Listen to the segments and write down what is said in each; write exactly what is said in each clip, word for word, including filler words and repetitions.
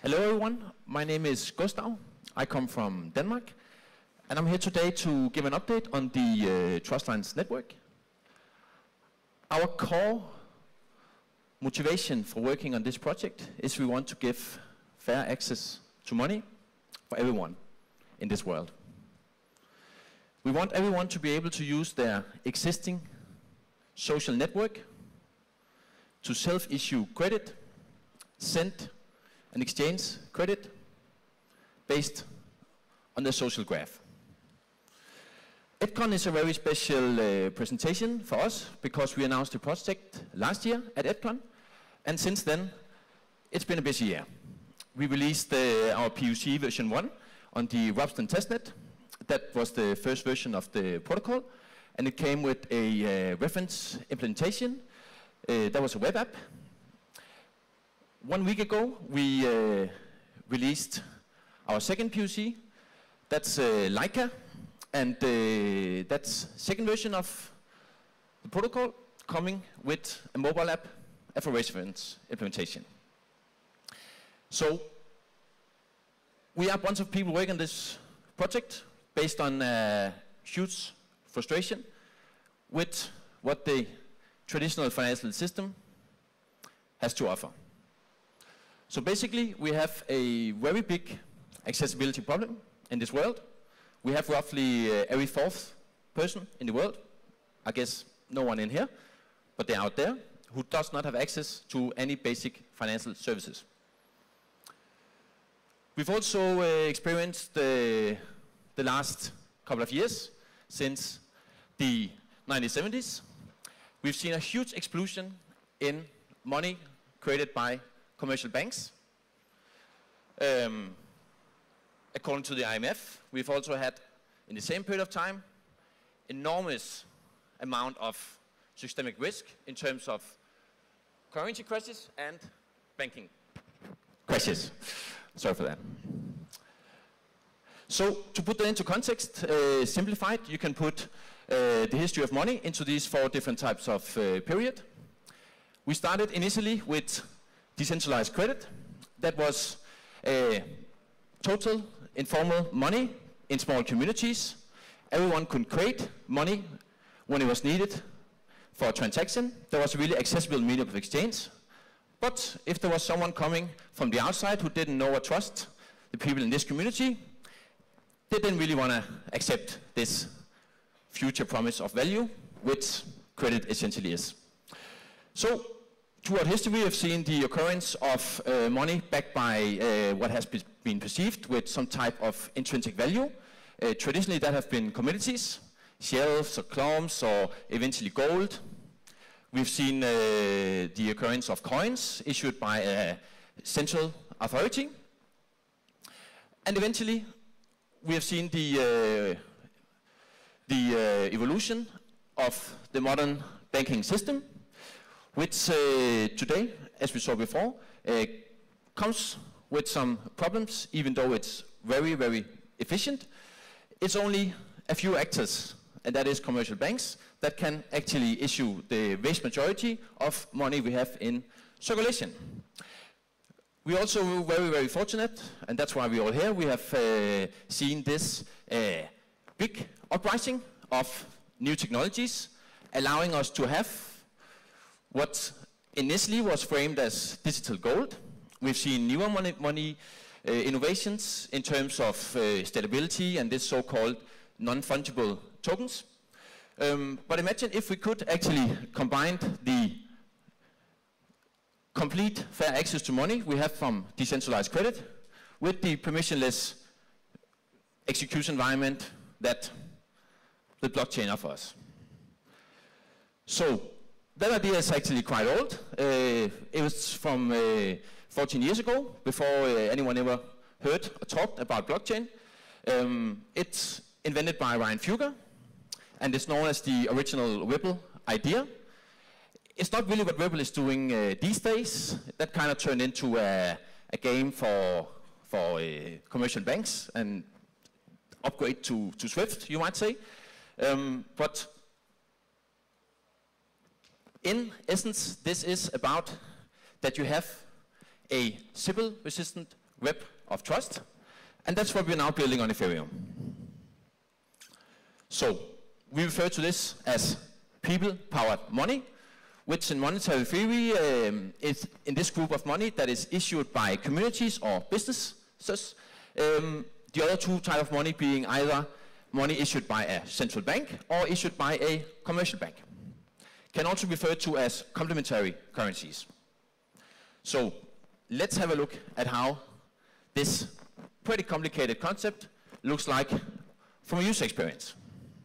Hello everyone, my name is Gustav. I come from Denmark, and I'm here today to give an update on the uh, Trustlines network. Our core motivation for working on this project is we want to give fair access to money for everyone in this world. We want everyone to be able to use their existing social network to self-issue credit, send and exchange credit based on the social graph. EdCon is a very special uh, presentation for us because we announced the project last year at EdCon, and since then it's been a busy year. We released uh, our P O C version one on the Ropsten testnet. That was the first version of the protocol, and it came with a uh, reference implementation. Uh, that was a web app. One week ago, we uh, released our second P O C. That's uh, Laika, and uh, that's second version of the protocol coming with a mobile app, a for reference implementation. So we are a bunch of people working on this project based on uh, huge frustration with what the traditional financial system has to offer. So basically, we have a very big accessibility problem in this world. We have roughly uh, every fourth person in the world, I guess no one in here, but they're out there, who does not have access to any basic financial services. We've also uh, experienced uh, the last couple of years, since the nineteen seventies, we've seen a huge explosion in money created by commercial banks. Um, according to the I M F, we've also had, in the same period of time, enormous amount of systemic risk in terms of currency crisis and banking crisis. Sorry for that. So, to put that into context, uh, simplified, you can put uh, the history of money into these four different types of uh, period. We started initially with decentralized credit. That was uh, total informal money in small communities. Everyone could create money when it was needed for a transaction. There was a really accessible medium of exchange. But if there was someone coming from the outside who didn't know or trust the people in this community, they didn't really want to accept this future promise of value, which credit essentially is. So, throughout history, we have seen the occurrence of uh, money backed by uh, what has be been perceived with some type of intrinsic value. Uh, traditionally, that have been commodities, shells or clumps, or eventually gold. We've seen uh, the occurrence of coins issued by a central authority. And eventually, we have seen the, uh, the uh, evolution of the modern banking system, which uh, today, as we saw before, uh, comes with some problems, even though it's very, very efficient. It's only a few actors, and that is commercial banks, that can actually issue the vast majority of money we have in circulation. We're also very, very fortunate, and that's why we're all here. We have uh, seen this uh, big uprising of new technologies, allowing us to have what initially was framed as digital gold. We've seen newer money, money uh, innovations in terms of uh, stability and this so-called non-fungible tokens. Um, but imagine if we could actually combine the complete fair access to money we have from decentralized credit with the permissionless execution environment that the blockchain offers. So, that idea is actually quite old. Uh, it was from uh, fourteen years ago, before uh, anyone ever heard or talked about blockchain. Um, it's invented by Ryan Fugger, and it's known as the original Ripple idea. It's not really what Ripple is doing uh, these days. That kind of turned into a, a game for, for uh, commercial banks and upgrade to, to Swift, you might say. Um, but in essence, this is about that you have a Sybil-resistant web of trust. And that's what we're now building on Ethereum. So we refer to this as people-powered money, which in monetary theory um, is in this group of money that is issued by communities or businesses. Um, the other two types of money being either money issued by a central bank or issued by a commercial bank. Can also be referred to as complementary currencies. So let's have a look at how this pretty complicated concept looks like from a user experience.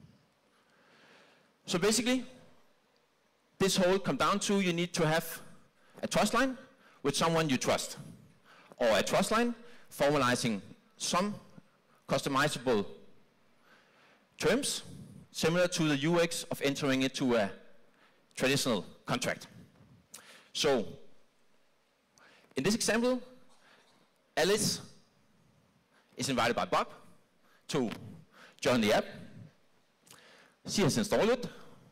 So basically, this whole comes down to you need to have a trust line with someone you trust, or a trust line formalizing some customizable terms similar to the U X of entering into a traditional contract. So in this example, Alice is invited by Bob to join the app. She has installed it.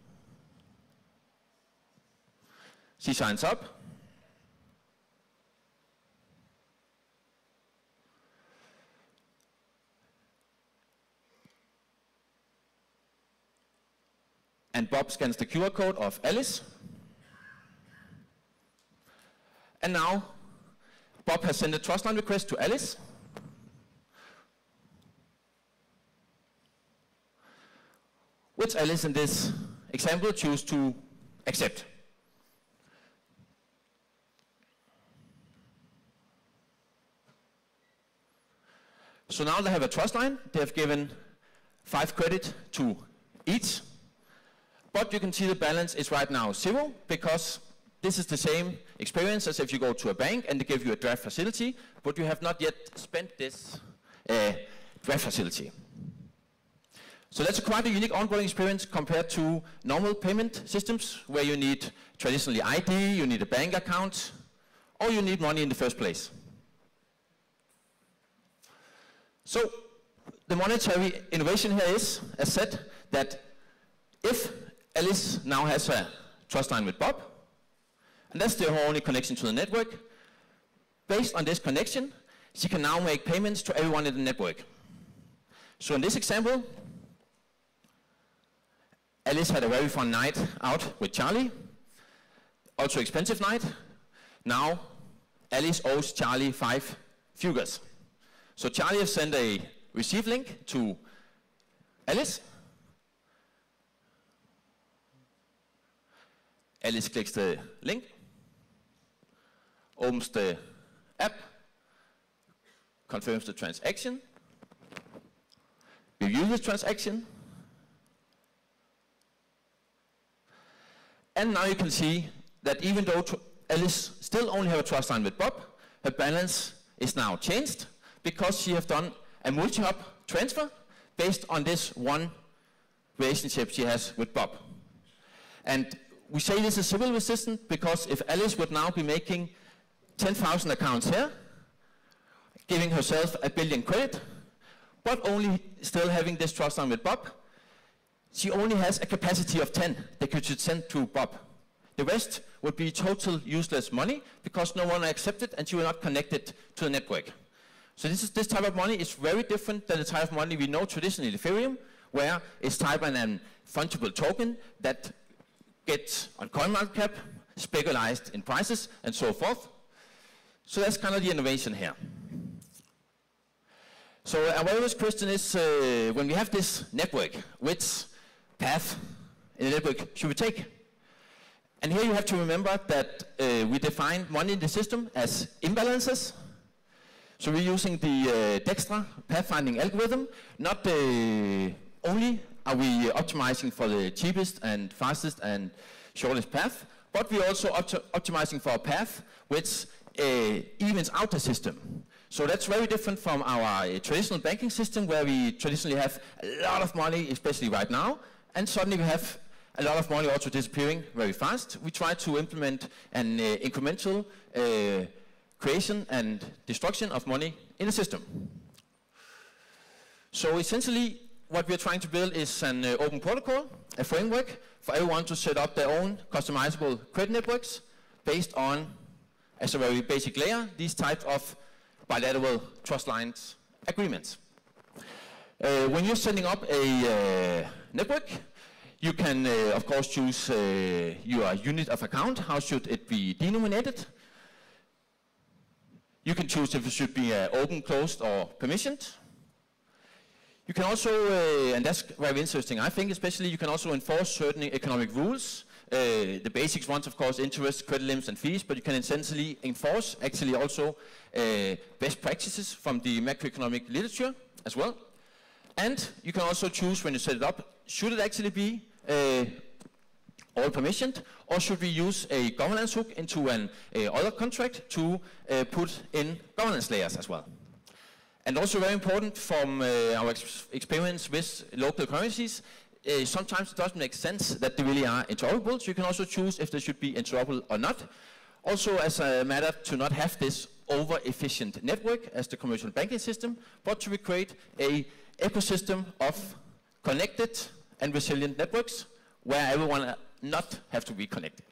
She signs up. And Bob scans the Q R code of Alice. And now Bob has sent a trust line request to Alice. Which Alice in this example chooses to accept. So now they have a trust line. They have given five credit to each. But you can see the balance is right now zero, because this is the same experience as if you go to a bank and they give you a draft facility, but you have not yet spent this uh, draft facility. So that's quite a unique onboarding experience compared to normal payment systems where you need traditionally I D, you need a bank account, or you need money in the first place. So the monetary innovation here is, as said, that if Alice now has a trust line with Bob, and that's the only connection to the network, based on this connection, she can now make payments to everyone in the network. So in this example, Alice had a very fun night out with Charlie, also expensive night. Now Alice owes Charlie five fugers. So Charlie has sent a receive link to Alice. Alice clicks the link, opens the app, confirms the transaction, reviews the transaction, and now you can see that even though Alice still only has a trust line with Bob, her balance is now changed because she has done a multi-hop transfer based on this one relationship she has with Bob. And we say this is Sybil resistant because if Alice would now be making ten thousand accounts here, giving herself a billion credit, but only still having this trust line with Bob, she only has a capacity of ten that you should send to Bob. The rest would be total useless money because no one accepted and she will not connect it to the network. So this, is, this type of money is very different than the type of money we know traditionally in Ethereum, where it's type of a fungible token that gets on CoinMarketCap, speculated in prices, and so forth. So that's kind of the innovation here. So a very good question is, uh, when we have this network, which path in the network should we take? And here you have to remember that uh, we define money in the system as imbalances. So we're using the uh, Dijkstra pathfinding algorithm. Not uh, only are we optimizing for the cheapest and fastest and shortest path, but we're also opti optimizing for a path which uh, evens out the system. So that's very different from our uh, traditional banking system, where we traditionally have a lot of money, especially right now, and suddenly we have a lot of money also disappearing very fast. We try to implement an uh, incremental uh, creation and destruction of money in the system. So essentially, what we're trying to build is an uh, open protocol, a framework for everyone to set up their own customizable credit networks based on, as a very basic layer, these types of bilateral trust lines agreements. Uh, when you're setting up a uh, network, you can, uh, of course, choose uh, your unit of account. How should it be denominated? You can choose if it should be uh, open, closed, or permissioned. You can also, uh, and that's very interesting, I think, especially you can also enforce certain economic rules. Uh, the basics ones, of course, interest, credit limits, and fees, but you can essentially enforce actually also uh, best practices from the macroeconomic literature as well. And you can also choose when you set it up, should it actually be uh, all permissioned, or should we use a governance hook into an uh, other contract to uh, put in governance layers as well? And also very important from uh, our ex experience with local currencies, uh, sometimes it doesn't make sense that they really are interoperable, so you can also choose if they should be interoperable or not. Also as a matter to not have this over-efficient network as the commercial banking system, but to create a ecosystem of connected and resilient networks where everyone uh, not have to be connected.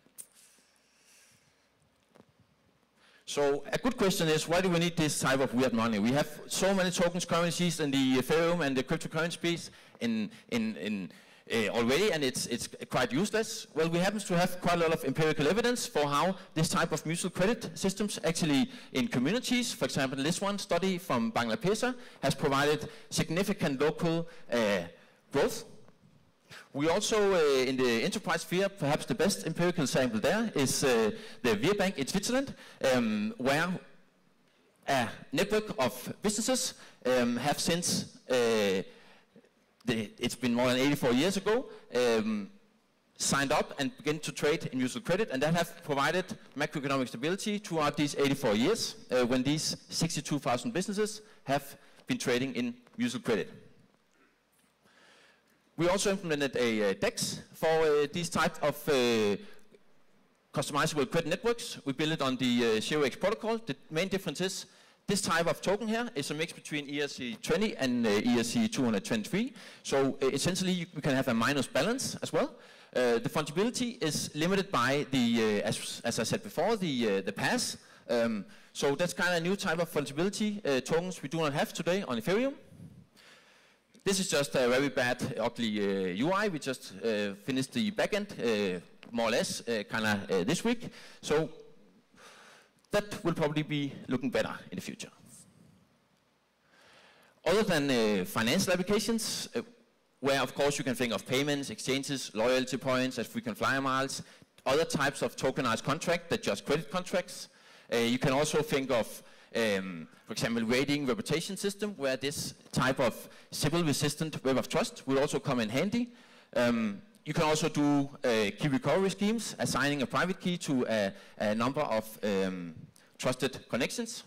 So a good question is, why do we need this type of weird money? We have so many tokens, currencies in the Ethereum and the cryptocurrency space in, in, in, uh, already, and it's, it's quite useless. Well, we happen to have quite a lot of empirical evidence for how this type of mutual credit systems actually in communities, for example, this one study from Bangladesh has provided significant local uh, growth. We also, uh, in the enterprise sphere, perhaps the best empirical sample there is uh, the V I A Bank in Switzerland, um, where a network of businesses um, have since, uh, the, it's been more than eighty-four years ago, um, signed up and began to trade in mutual credit, and that have provided macroeconomic stability throughout these eighty-four years, uh, when these sixty-two thousand businesses have been trading in mutual credit. We also implemented a uh, DEX for uh, these type of uh, customizable credit networks. We built it on the uh, zero X protocol. The main difference is this type of token here is a mix between E R C twenty and uh, E R C two twenty-three. So uh, essentially you, we can have a minus balance as well. Uh, the fungibility is limited by the, uh, as, as I said before, the, uh, the pass. Um, so that's kind of a new type of fungibility uh, tokens we do not have today on Ethereum. This is just a very bad, ugly uh, U I. We just uh, finished the backend, uh, more or less, uh, kind of uh, this week. So that will probably be looking better in the future. Other than uh, financial applications, uh, where of course you can think of payments, exchanges, loyalty points, as frequent flyer miles, other types of tokenized contract that just credit contracts. Uh, you can also think of Um, for example, rating reputation system, where this type of Sybil-resistant web of trust will also come in handy. Um, you can also do uh, key recovery schemes, assigning a private key to a, a number of um, trusted connections.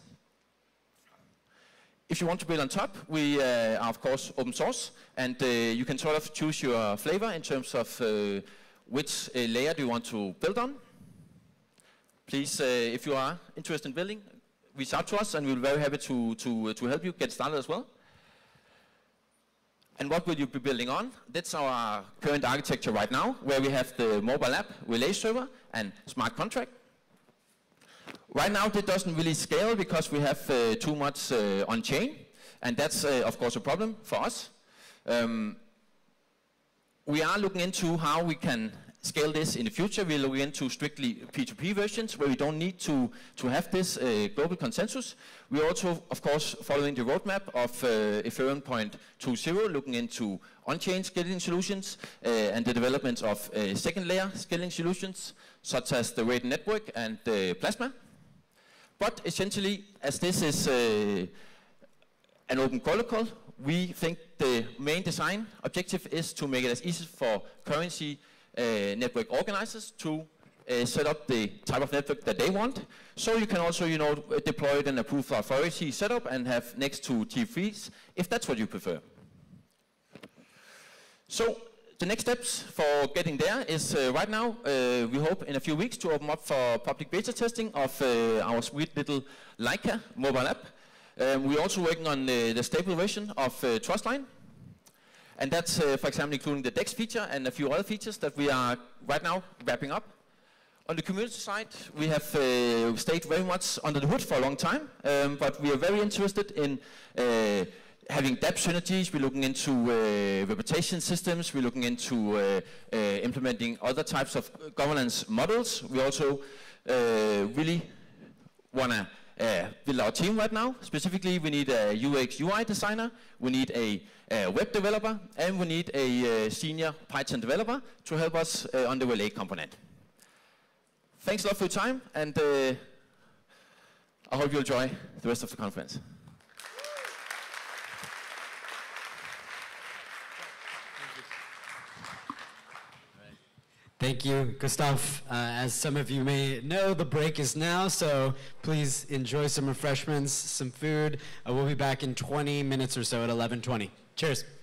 If you want to build on top, we uh, are of course open source, and uh, you can sort of choose your flavor in terms of uh, which uh, layer do you want to build on. Please, uh, if you are interested in building, reach out to us, and we'll be very happy to, to, to help you get started as well. And what will you be building on? That's our current architecture right now, where we have the mobile app, relay server, and smart contract. Right now, that doesn't really scale because we have uh, too much uh, on-chain, and that's, uh, of course, a problem for us. Um, we are looking into how we can scale this in the future. We're looking into strictly P two P versions where we don't need to, to have this uh, global consensus. We're also, of course, following the roadmap of uh, Ethereum point two zero, looking into on-chain scaling solutions uh, and the development of uh, second layer scaling solutions, such as the Raiden network and uh, Plasma. But essentially, as this is uh, an open protocol, we think the main design objective is to make it as easy for currency Uh, network organizers to uh, set up the type of network that they want. So you can also, you know, deploy it in a proof of authority setup and have next to T threes, if that's what you prefer. So the next steps for getting there is uh, right now, uh, we hope in a few weeks to open up for public beta testing of uh, our sweet little Leica mobile app. Um, we're also working on uh, the stable version of uh, Trustline. And that's, uh, for example, including the DEX feature and a few other features that we are right now wrapping up. On the community side, we have uh, stayed very much under the hood for a long time, um, but we are very interested in uh, having D A P synergies. We're looking into uh, reputation systems. We're looking into uh, uh, implementing other types of governance models. We also uh, really want to uh, build our team right now. Specifically, we need a U X U I designer. We need a, a web developer, and we need a uh, senior Python developer to help us uh, on the Relay component. Thanks a lot for your time, and uh, I hope you enjoy the rest of the conference. Thank you, Gustav. Uh, as some of you may know, the break is now, so please enjoy some refreshments, some food. Uh, we'll be back in twenty minutes or so at eleven twenty. Cheers.